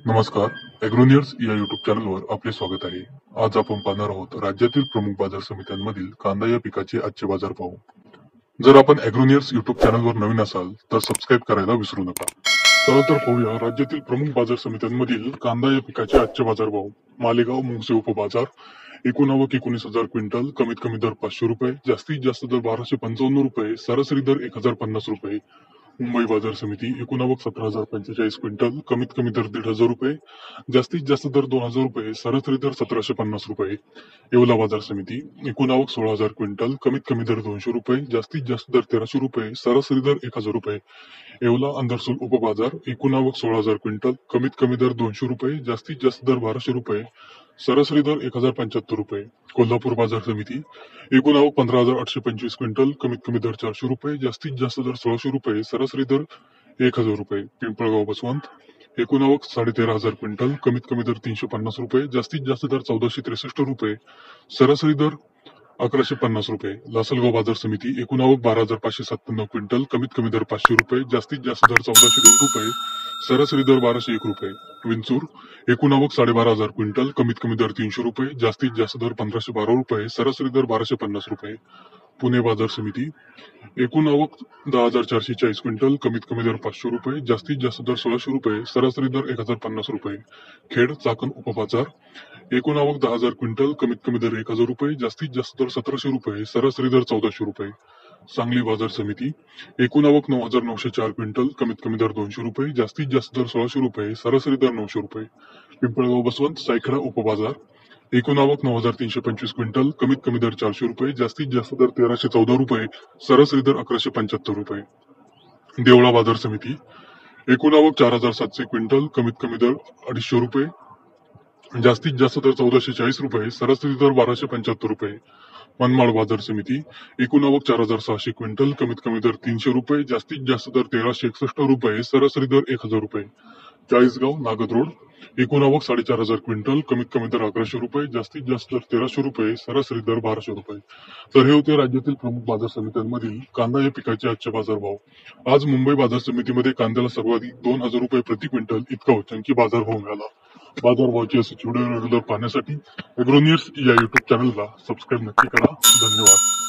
नमस्कार. ॲग्रोनियर्स या युट्यूब चॅनलवर आपले स्वागत आहे. आज आपण पाहणार आहोत राज्यातील प्रमुख बाजार समित्यांमधील कांदा या पिकाचे आजचे बाजार भाव. जर आपण ॲग्रोनियर्स युट्यूब चॅनलवर नवीन असाल तर सबस्क्राईब करायला विसरू नका. चला तर पाहूया राज्यातील प्रमुख बाजार समित्यांमधील कांदा या पिकाचे आजचे बाजार भाव. मालेगाव मुंगसे उपबाजार एकूण आवक 19,000 क्विंटल, कमीत कमी दर 500 रुपये, जास्तीत जास्त दर 1255 रुपये, सरासरी दर 1050 रुपये. मुंबई बाजार समिती एकूण आवक 17,045 क्विंटल, कमीत कमी दर 1,500 रुपये, जास्तीत जास्त दर 2,000 रुपये, सरासरी दर 1,750 रुपये. येवला बाजार समिती एकूण आवक 16,000 क्विंटल, कमीत कमी दर 200 रुपये, जास्तीत जास्त दर 1,300 रुपये, सरासरी दर 1,000 रुपये. येवला अंदरसूल उपबाजार एकूण आवक 16,000 क्विंटल, कमीत कमी दर 200 रुपये, जास्तीत जास्त दर 1,200 रुपये, सरासरी दर 1,075 रुपये. कोल्हापूर बाजार समिती एकूण आवक 15,825 क्विंटल, कमीत कमी दर 400 रुपये, जास्तीत जास्त दर 1,600 रुपये, सरासरी दर 1,000 रुपये. पिंपळगाव बसवंत एकूण आवक 13,500 क्विंटल, कमीत कमी दर 350 रुपये, जास्तीत जास्त दर 1,463 रुपये, सरासरी दर 1,150 रुपये. लासलगाव बाजार समिती एकूण आवक 12,597 क्विंटल, कमीत कमी दर 500 रुपये, जास्तीत जास्त दर 1,402 रुपये, सरासरी दर 1,201 रुपये. विंचूर एकूण आवक 12,500 क्विंटल, कमीत कमी दर 300 रुपये, जास्तीत जास्त दर 1,512 रुपये, सरासरी दर 1,250 रुपये. पुणे बाजार समिती एकूण आवक 10,440 क्विंटल, कमीत कमी दर 500 रुपये, जास्तीत जास्त दर 1,600 रुपये, सरासरी दर 1,050 रुपये. खेड चाकण उपबाजार एकूण आवक 10,000 क्विंटल, कमीत कमी दर 1,000 रुपये, जास्तीत जास्त दर 1,700 रुपये, सरासरी दर 1,400 रुपये. सांगली बाजार समिती एकूण आवक 9,904 क्विंटल, कमीत कमी दर 200 रुपये, जास्तीत जास्त दर 1,600 रुपये, सरासरी दर 900 रुपये. पिंपळगाव बसवंत सायखेडा उपबाजार एकूण आवक 9,325 क्विंटल, कमीत कमी दर 400 रुपये, जास्तीत जास्त दर 1,314 रुपये, सरासरी दर 1,175 रुपये. देवळा बाजार समिती एकूण आवक 4,700 क्विंटल, कमीत कमी दर 250 रुपये, जास्तीत जास्त दर 1,440 रुपये, सरासरी दर 1,275 रुपये. मनमाड बाजार समिती एकूण आवक 4,600 क्विंटल, कमीत कमी दर 300 रुपये, जास्तीत जास्त दर 1,361 रुपये, सरासरी दर 1,000 रुपये. चाळीसगाव नागद रोड एकूण आवक 4,500 क्विंटल, कमीत कमी दर 1,100 रुपये, जास्तीत जास्त दर 1,300 रुपये, सरासरी दर 1,200 रुपये. तर हे होते राज्यातील प्रमुख बाजार समित्यांमधील कांदा या पिकाचे आजचे बाजार भाव. आज मुंबई बाजार समितीमध्ये कांद्याला सर्वाधिक 2,000 रुपये प्रति क्विंटल इतका उच्चांकी बाजारभाव मिळाला. बाजारभावाची असे व्हिडिओ पाहण्यासाठी ॲग्रोनियर्स या युट्यूब चॅनलला सबस्क्राईब नक्की करा. धन्यवाद.